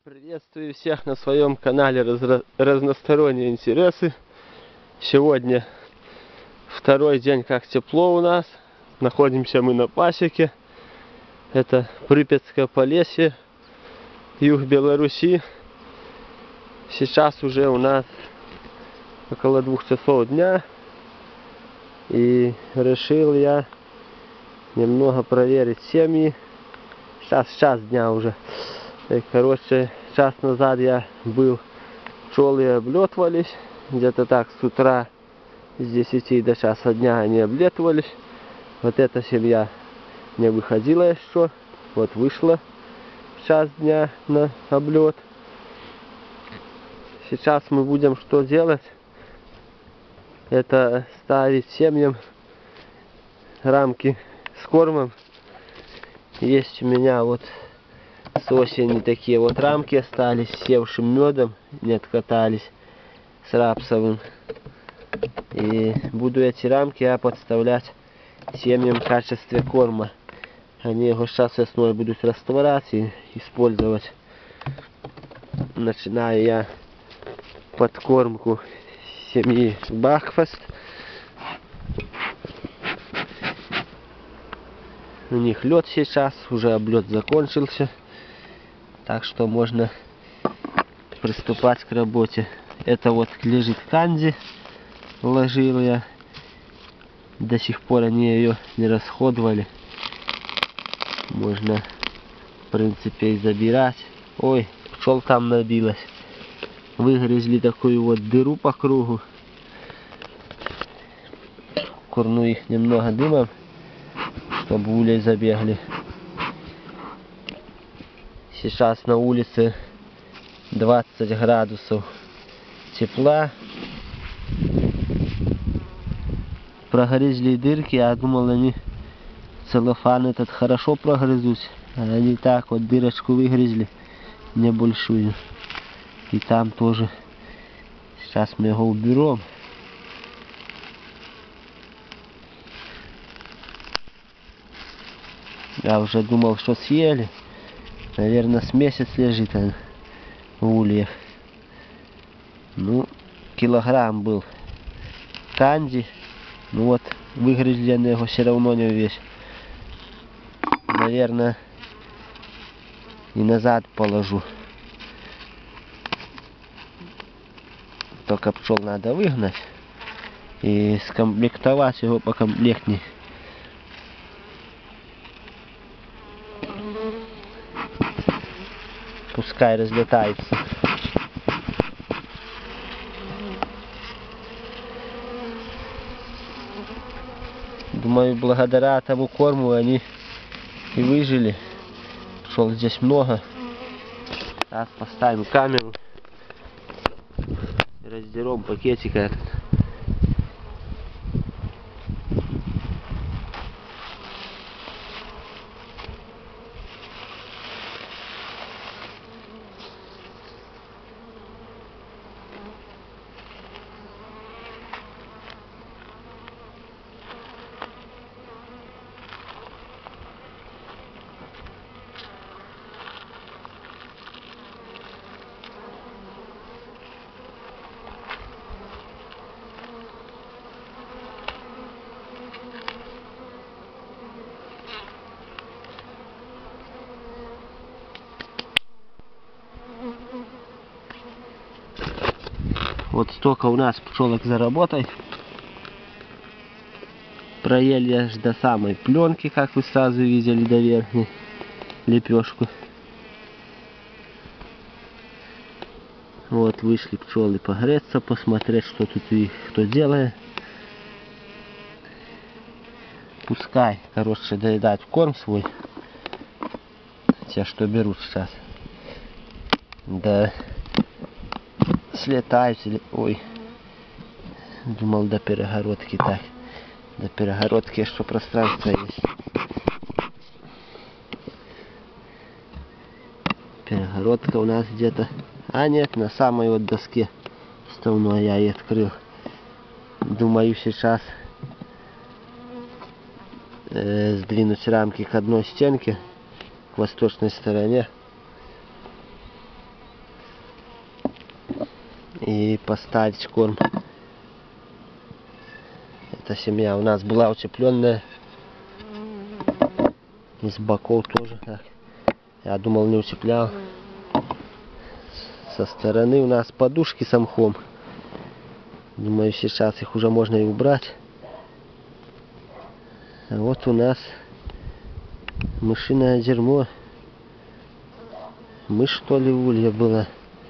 Приветствую всех на своем канале Разносторонние интересы. Сегодня второй день как тепло у нас. Находимся мы на пасеке. Это Припятское Полесье, юг Беларуси. Сейчас уже у нас около 2 часов дня. И решил я немного проверить семьи. Сейчас час дня уже. Короче, час назад я был, пчелы облетывались, где-то так с утра, с 10 до часа дня они облетывались. Вот эта семья не выходила еще, вот вышла в час дня на облет. Сейчас мы будем что делать? Это ставить семьям рамки с кормом. Есть у меня вот с осени такие вот рамки остались, с севшим медом, не откатались, с рапсовым. И буду эти рамки я подставлять семьям в качестве корма. Они его сейчас весной будут растворять и использовать. Начинаю я подкормку семьи Бакфаст. У них лед сейчас, уже облет закончился. Так что можно приступать к работе. Это вот лежит канди. Ложил я. До сих пор они ее не расходовали. Можно, в принципе, и забирать. Ой, пчел там набилось. Выгрызли такую вот дыру по кругу. Курну их немного дымом, чтобы улей забегли. Сейчас на улице 20 градусов тепла. Прогрызли дырки, я думал, они целлофан этот хорошо прогрызут. А они так вот дырочку выгрызли небольшую. И там тоже. Сейчас мы его уберем. Я уже думал, что съели. Наверное, с месяц лежит он в ульях. Ну, килограмм был канди. Ну вот, выгрызли они его все равно не весь. Наверное, и назад положу. Только пчел надо выгнать и скомплектовать его покомплектней. Пускай разлетается. Думаю, благодаря тому корму они и выжили. Пчел здесь много. Сейчас поставим камеру. Раздерем пакетик этот. Вот столько у нас пчелок за работой. Проели аж до самой пленки, как вы сразу видели, до верхней лепешку. Вот вышли пчелы погреться, посмотреть, что тут у них кто делает. Пускай, короче, доедать корм свой. Те, что берут сейчас. Да слетают или... Ой. Думал до перегородки так. До перегородки еще пространство есть. Перегородка у нас где-то... А нет, на самой вот доске вставной я и открыл. Думаю сейчас сдвинуть рамки к одной стенке, к восточной стороне. и поставить корм. Эта семья у нас была утепленная. Из боков тоже. Я думал, не утеплял. Со стороны у нас подушки с мхом. Думаю, сейчас их уже можно и убрать. А вот у нас мышиное дерьмо. Мышь, что ли, улья была.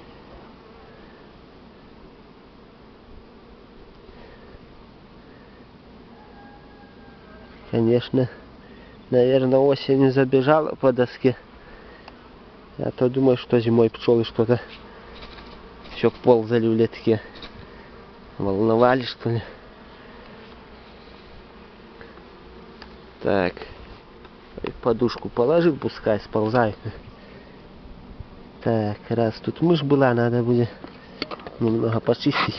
Конечно, наверное, осенью забежала по доске. Я то думаю, что зимой пчелы что-то еще ползали в летке. Волновали, что ли. Так. Подушку положил, пускай сползает. Так, раз тут мышь была, надо будет немного почистить.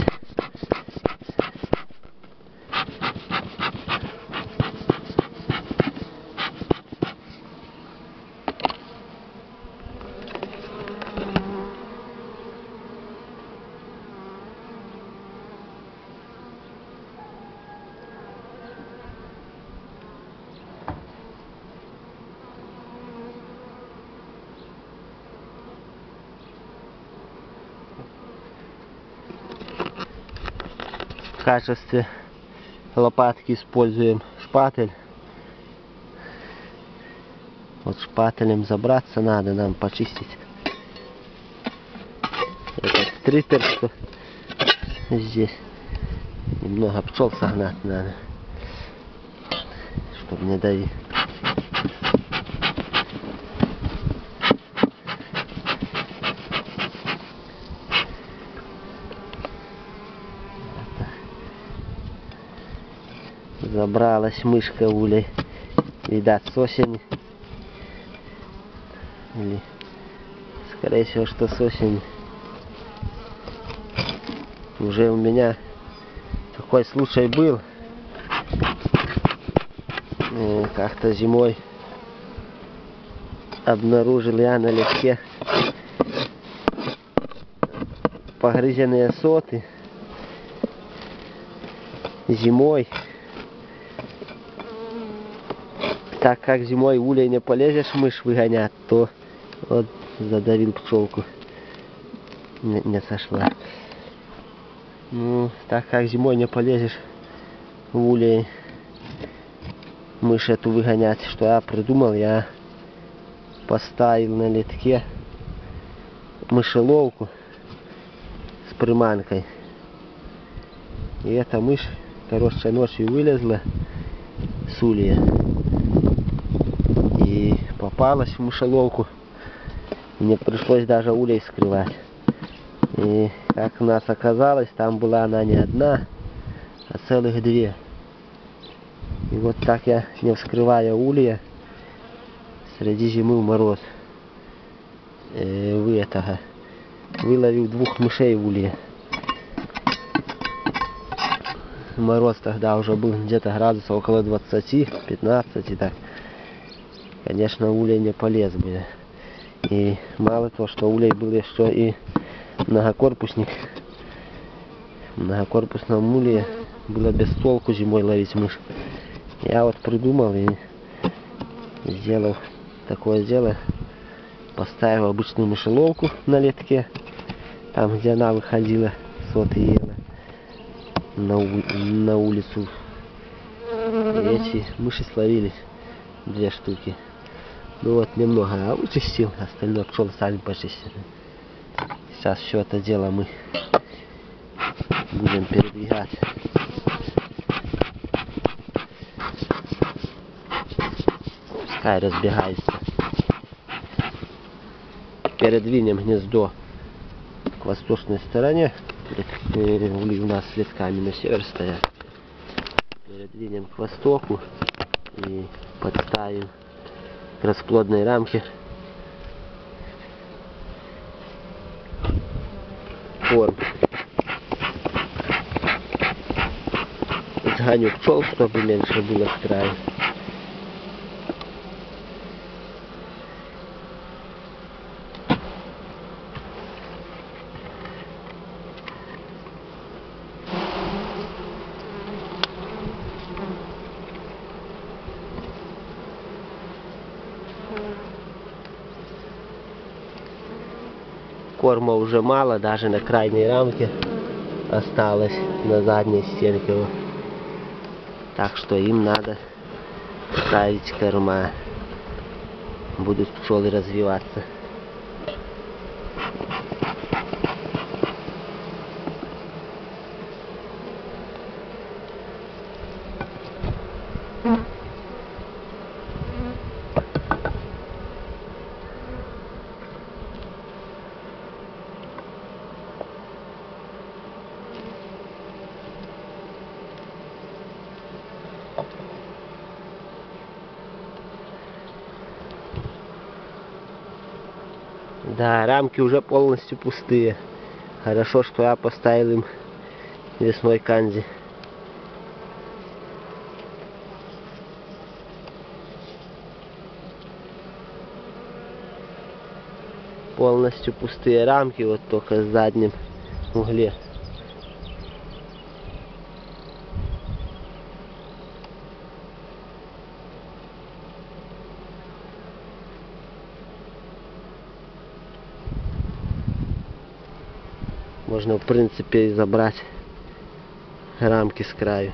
В качестве лопатки используем шпатель. Вот шпателем забраться надо, нам почистить этот стрипер, что здесь. Немного пчел согнать надо, чтобы не давить. Забралась мышка в улей. Видать, с осени. Или, скорее всего, что с осени. Уже у меня такой случай был. Как-то зимой обнаружил я на леске погрызенные соты. Зимой. Так как зимой в улей не полезешь мышь выгонять, то вот задавил пчелку. Не сошла. Ну, так как зимой не полезешь в улей мышь эту выгонять, что я придумал, я поставил на летке мышеловку с приманкой. И эта мышь, короче, ночью вылезла с улья и попалась в мышеловку. Мне пришлось даже улей скрывать. И как у нас оказалось, там была она не одна, а целых две. И вот так я, не вскрывая улья, среди зимы в мороз, выловил двух мышей в улье. Мороз тогда уже был где-то градусов около 20-15, так. Конечно, улей не полез бы. И мало того, что улей был еще и многокорпусник. В многокорпусном улье было без толку зимой ловить мышь. Я вот придумал и сделал такое дело. Поставил обычную мышеловку на летке, там где она выходила, соты ела, на улицу. И эти мыши словились, 2 штуки. Ну вот немного вычистил, остальное пчелы сами почистили. Сейчас все это дело мы будем передвигать. Пускай разбегается. Передвинем гнездо к восточной стороне. У нас с летками на север стоят. Передвинем к востоку и подставим к расплодной рамке корм. Сгоню пчел, чтобы меньше было с края. Корма уже мало, даже на крайней рамке осталось, на задней стенке. Вот. Так что им надо ставить корма. Будут пчелы развиваться. Да, рамки уже полностью пустые. Хорошо, что я поставил им весной канзи. Полностью пустые рамки, вот только в заднем угле. Можно, в принципе, и забрать рамки с краю.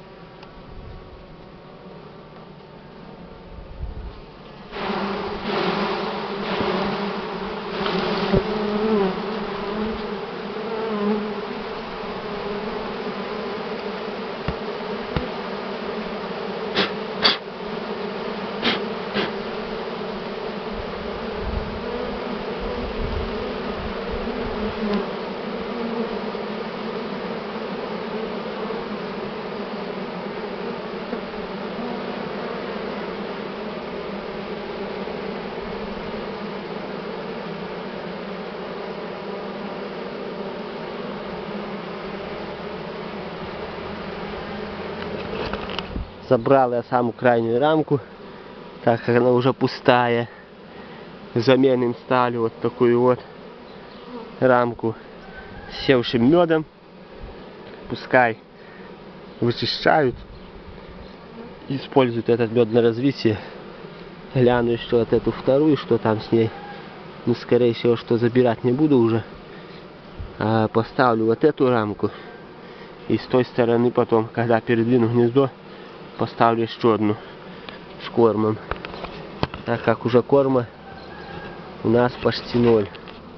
Забрал я самую крайнюю рамку, так как она уже пустая. Взамен им ставлю вот такую вот рамку с севшим медом. Пускай вычищают, используют этот мед на развитие. Гляну еще вот эту вторую, что там с ней. Ну, скорее всего, что забирать не буду уже. А поставлю вот эту рамку. И с той стороны потом, когда передвину гнездо, поставлю еще одну с кормом. Так как уже корма у нас почти 0.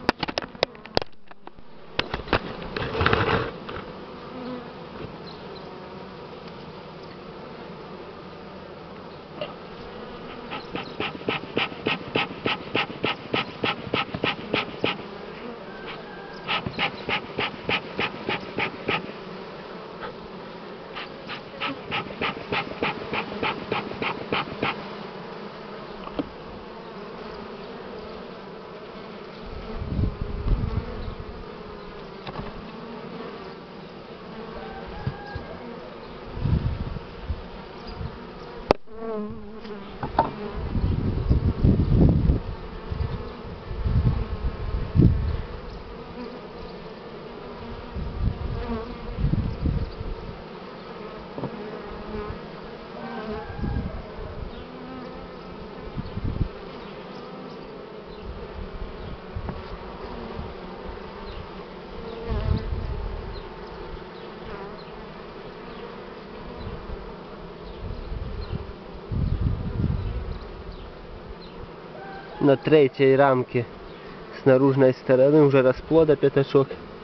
На третьей рамке с наружной стороны уже расплода пятачок.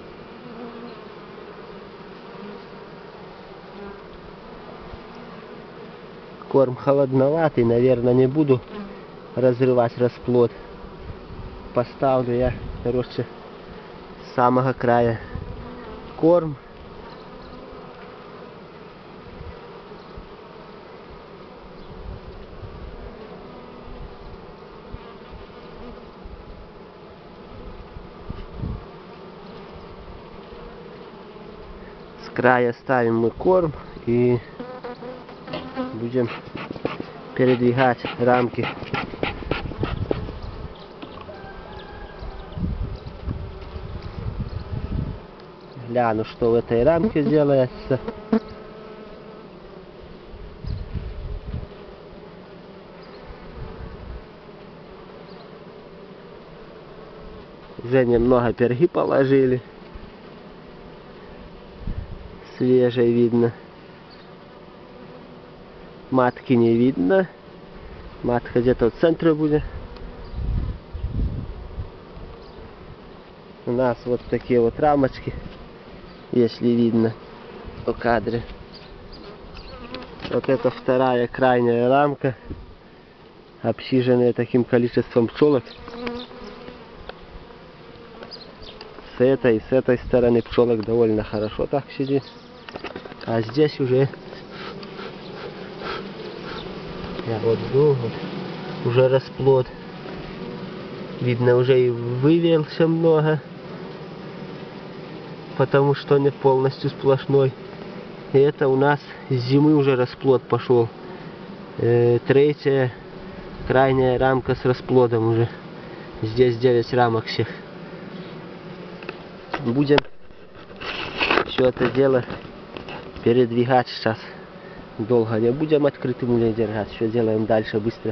Корм холодноватый, наверное, не буду разрывать расплод. Поставлю я, короче, с самого края корм. С края ставим мы корм и будем передвигать рамки. Гляну, что в этой рамке делается. Уже немного перги положили. Свежей видно. Матки не видно. Матка где-то в центре будет. У нас вот такие вот рамочки, если видно по кадре. Вот это вторая крайняя рамка, обсиженная таким количеством пчелок. С этой и с этой стороны пчелок довольно хорошо так сидит. А здесь уже я вот жду, уже расплод. Видно, уже и вывелся много, потому что не полностью сплошной. И это у нас с зимы уже расплод пошел. Третья крайняя рамка с расплодом уже. Здесь 9 рамок всех. Будем все это дело передвигать сейчас. Долго не будем открытым улей держать. Все делаем дальше быстро.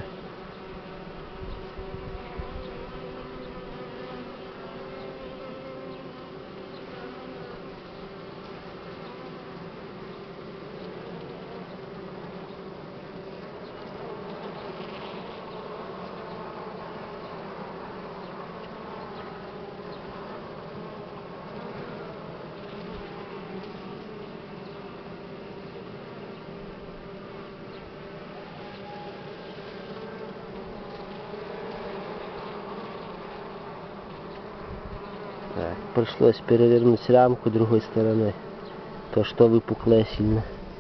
Так, пришлось перевернуть рамку другой стороной, то что выпуклое сильно.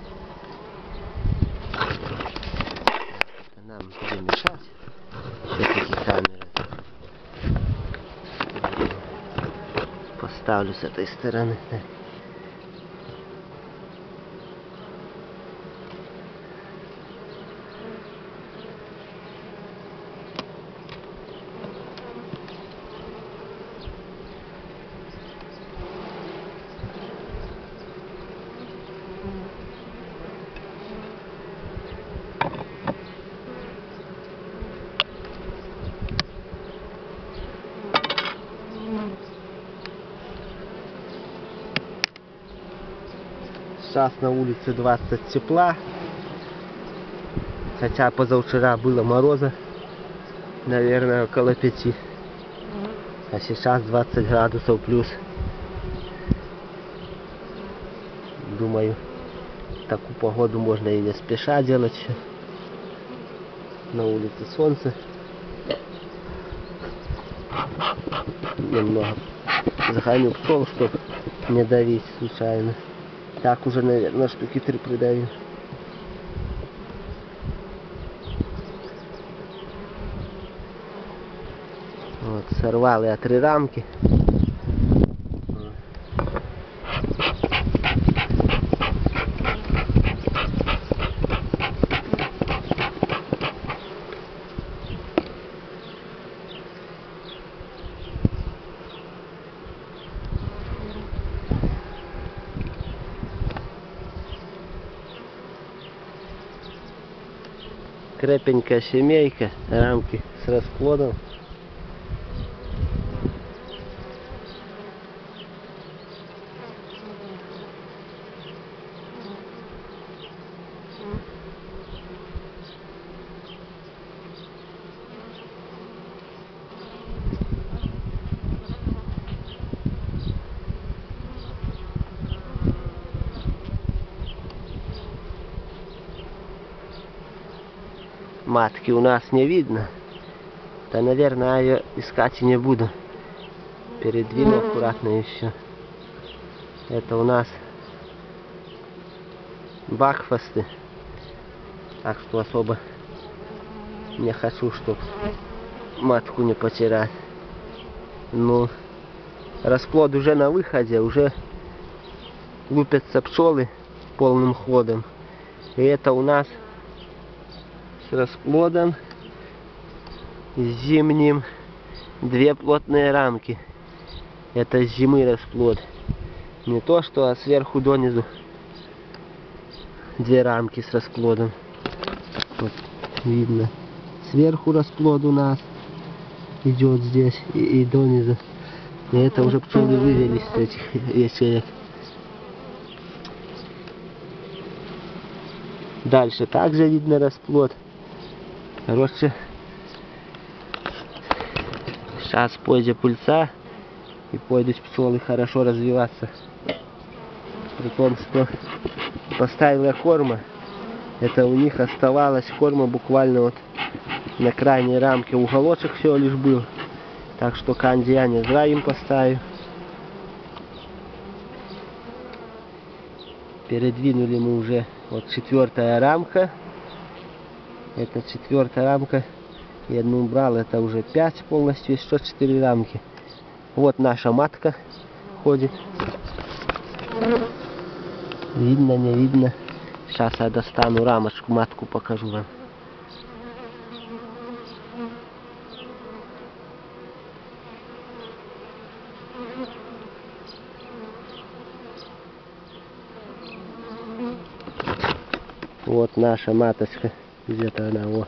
Нам будем мешать. Все-таки камеры. Поставлю с этой стороны. Сейчас на улице 20 тепла, хотя позавчера было мороза, наверное, около 5, а сейчас 20 градусов плюс. Думаю, такую погоду можно и не спеша делать. На улице солнце, немного загоню пчел, чтобы не давить случайно. Так уже, наверное, штуки 3 придавил. Вот, сорвал я 3 рамки. Крепенькая семейка, рамки с расплодом. Матки у нас не видно. Да, наверное, я ее искать и не буду. Передвину аккуратно и все. Это у нас бакфасты. Так что особо не хочу, чтобы матку не потерять. Ну, расплод уже на выходе, уже лупятся пчелы полным ходом. И это у нас с расплодом зимним 2 плотные рамки. Это с зимы расплод. Не то что, а сверху донизу 2 рамки с расплодом. Вот видно. Сверху расплод у нас идет здесь и донизу. И это уже пчелы вывелись с этих ячеек. Дальше также видно расплод. Короче, сейчас пойдет пыльца и пойдут пчелы хорошо развиваться. При том, что поставил я корма, это у них оставалось корма буквально вот на крайней рамке уголочек всего лишь был. Так что канди я не зря им поставил. Передвинули мы уже вот 4-я рамка. Это 4-я рамка. И одну убрал, это уже 5 полностью, еще 4 рамки. Вот наша матка ходит. Видно, не видно. Сейчас я достану рамочку, матку покажу вам. Вот наша маточка. Где-то она, вот.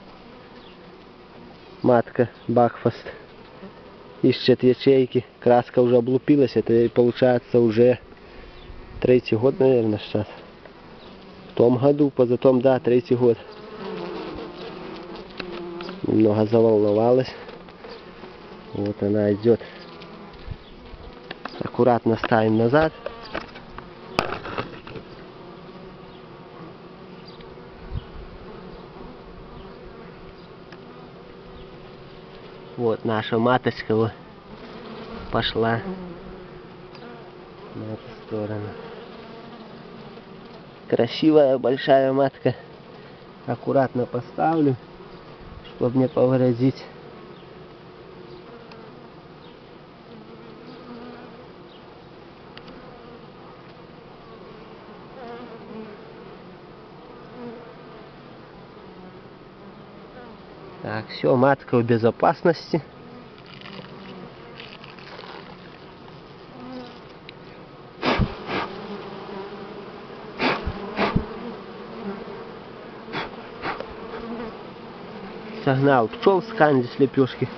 Матка Бакфаст. Ищет ячейки. Краска уже облупилась. Это получается уже 3-й год, наверное, сейчас. В том году, позатом, да, 3-й год. Немного заволновалась. Вот она идет. Аккуратно ставим назад. Вот наша маточка вот пошла на эту сторону. Красивая большая матка. Аккуратно поставлю, чтобы не повредить. Так, все, матка в безопасности. Согнал пчел с канди с лепешки.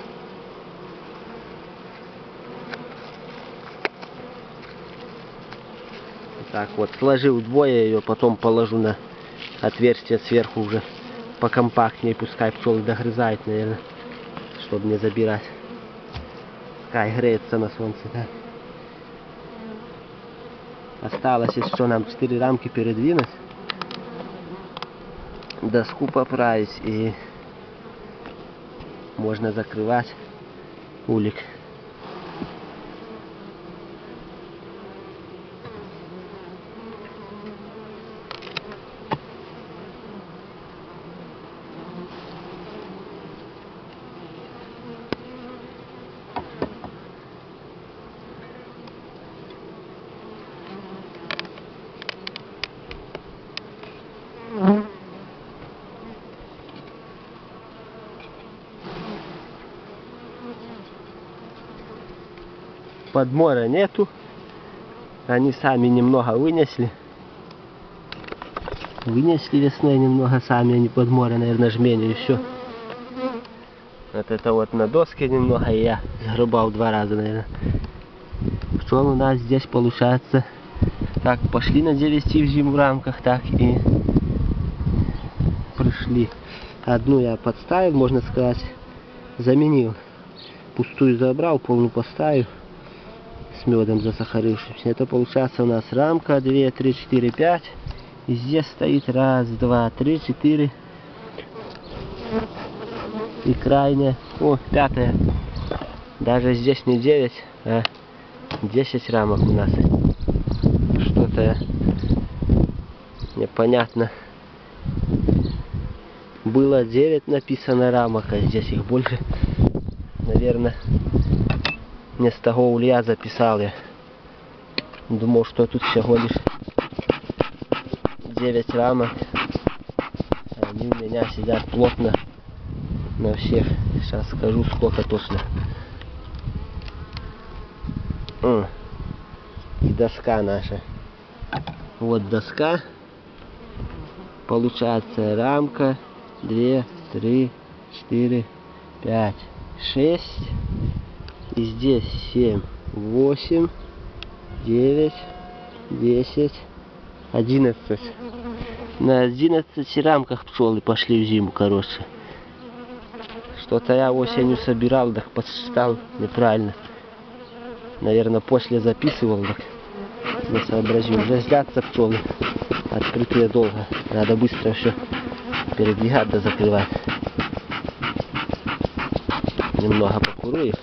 Так вот, сложил вдвое ее, потом положу на отверстие сверху уже покомпактнее, пускай пчелы догрызают, наверное, чтобы не забирать. Пускай греется на солнце, да. Осталось еще нам 4 рамки передвинуть, доску поправить и можно закрывать улик. Подмора нету. Они сами немного вынесли. Вынесли весной немного сами, они подмора, наверное, жменю еще. Вот это вот на доске немного, и я сгребал 2 раза, наверное. Пчел у нас здесь получается, как пошли на 9 в зиму в рамках, так и пришли. Одну я подставил, можно сказать, заменил. Пустую забрал, полную поставил. С медом засахарившимся. Это получается у нас рамка 2, 3, 4, 5. И здесь стоит 1, 2, 3, 4. И крайняя. О, 5-я. Даже здесь не 9, а 10 рамок у нас. Что-то непонятно. Было 9 написано рамок, а здесь их больше. Наверное, не с того улья записал я. Думал, что тут всего лишь 9 рамок. Они у меня сидят плотно на всех. Сейчас скажу, сколько точно. И доска наша. Вот доска. Получается рамка 2, 3, 4, 5, 6. И здесь 7, 8, 9, 10, 11. На 11 рамках пчелы пошли в зиму, короче. Что-то я осенью собирал, так посчитал неправильно. Наверное, после записывал, так не сообразил. Уже злятся пчелы. Открытые долго. Надо быстро все передвигать да закрывать. Немного покурю их.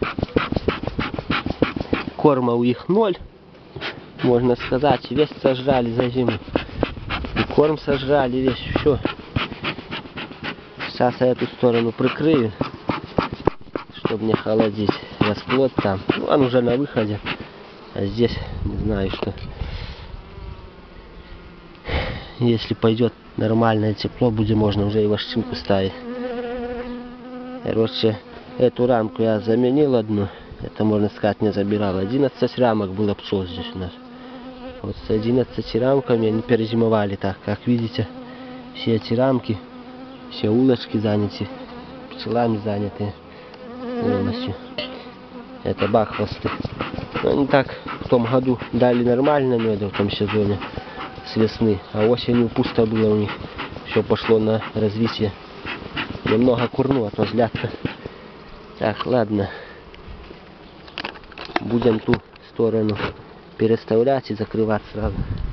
Корма у них 0. Можно сказать, весь сожрали за зиму. И корм сожрали, весь все. Сейчас я эту сторону прикрою, чтобы не холодить расплод там. Ну, он уже на выходе. А здесь не знаю что. Если пойдет нормальное тепло, будет можно уже и вощинку ставить. Короче, эту рамку я заменил одну. Это, можно сказать, не забирал. 11 рамок было пчел здесь у нас. Вот с 11 рамками они перезимовали так. Как видите, все эти рамки, все улочки заняты, пчелами заняты полностью. Это бахвосты. Но они так в том году дали нормально меда в том сезоне с весны. А осенью пусто было у них. Все пошло на развитие. Немного курну, а то злятся. Так, ладно. Будем ту сторону переставлять и закрывать сразу.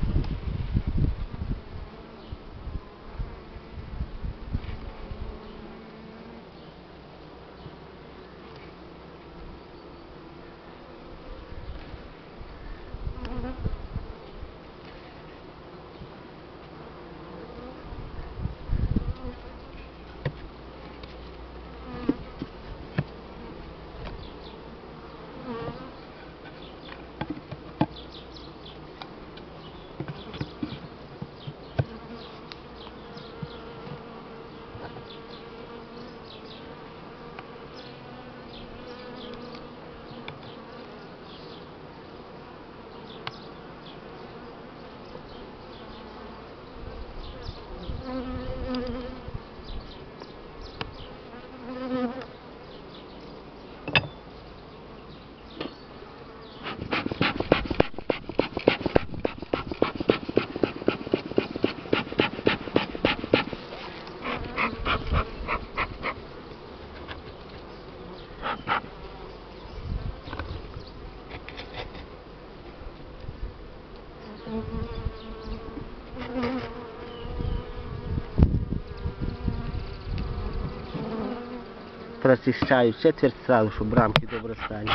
Прочищаю четверть сразу, чтобы рамки добре стали.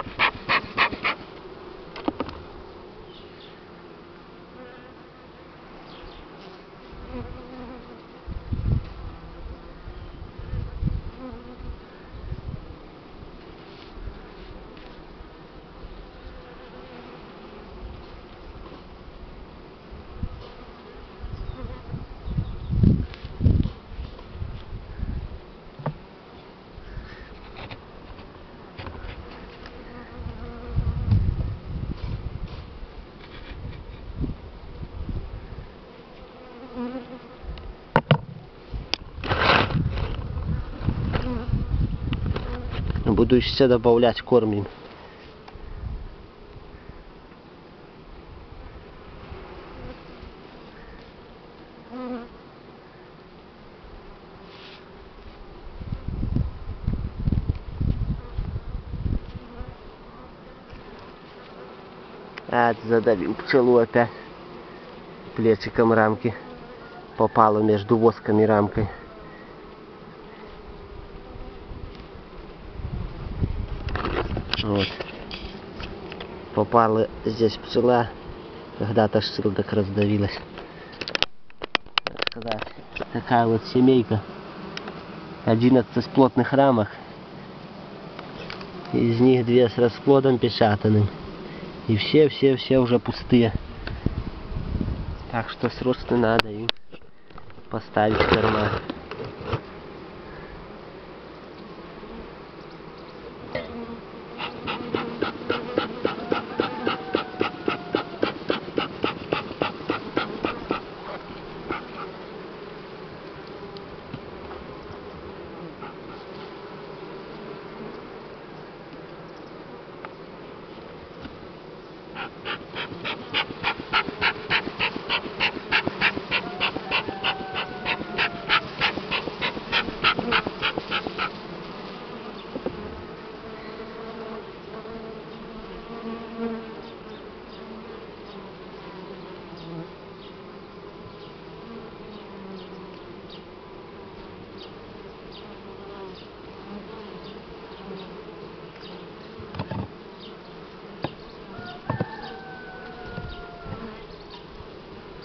Буду еще добавлять корм им. Задавил пчелу опять плечиком рамки. Попало между воском и рамкой. Вот. Попала здесь пчела. Когда-то штыл так раздавилась. Так сказать, такая вот семейка. 11 плотных рамок. Из них 2 с расплодом печатанным. И все уже пустые. Так что срочно надо им поставить корма.